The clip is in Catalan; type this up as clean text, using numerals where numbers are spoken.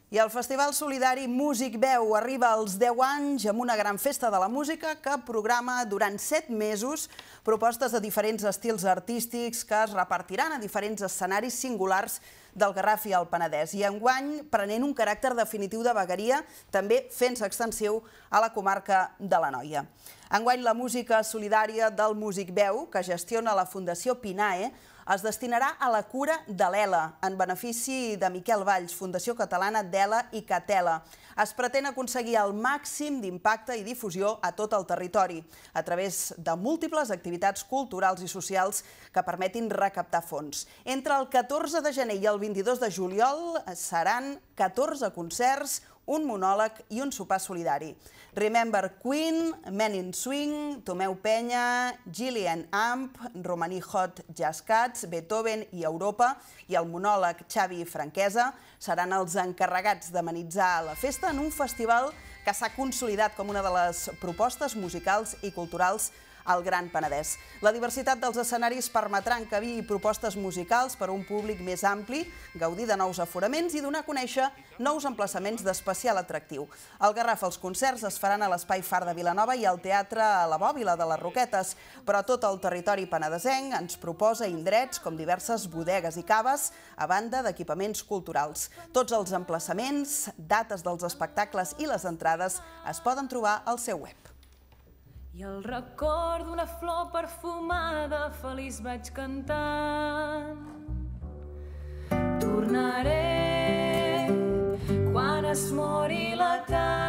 I el Festival Solidari Músic Veu arriba als 10 anys amb una gran festa de la música que programa durant 7 mesos propostes de diferents estils artístics que es repartiran a diferents escenaris singulars del Garraf i el Penedès. I enguany prenent un caràcter definitiu de vegueria, també fent-se extensiu a la comarca de l'Anoia. Enguany la música solidària del Músic Veu, que gestiona la Fundació Pinae, es destinarà a la cura de l'ELA, en benefici de Miquel Valls, Fundació Catalana d'ELA i Catela. Es pretén aconseguir el màxim d'impacte i difusió a tot el territori, a través de múltiples activitats culturals i socials que permetin recaptar fons. Entre el 14 de gener i el 22 de juliol seran 14 concerts, un monòleg i un sopar solidari. Remember Queen, Men in Swing, Tomeu Penya, Gillian Amp, Romaní Hot Jazz Cats, Beethoven i Europa i el monòleg Xavi Franquesa seran els encarregats d'amenitzar la festa en un festival que s'ha consolidat com una de les propostes musicals i culturals al Gran Penedès. La diversitat dels escenaris permetrà encabir propostes musicals per a un públic més ampli, gaudir de nous aforaments i donar a conèixer nous emplaçaments d'especial atractiu. Al Garraf els concerts es faran a l'Espai Far de Vilanova i al Teatre a la Bòbila de les Roquetes, però tot el territori penedesenc ens proposa indrets com diverses bodegues i caves, a banda d'equipaments culturals. Tots els emplaçaments, dates dels espectacles i les entrades es poden trobar al seu web. I el record d'una flor perfumada feliç vaig cantant. Tornaré quan es mori la tarda.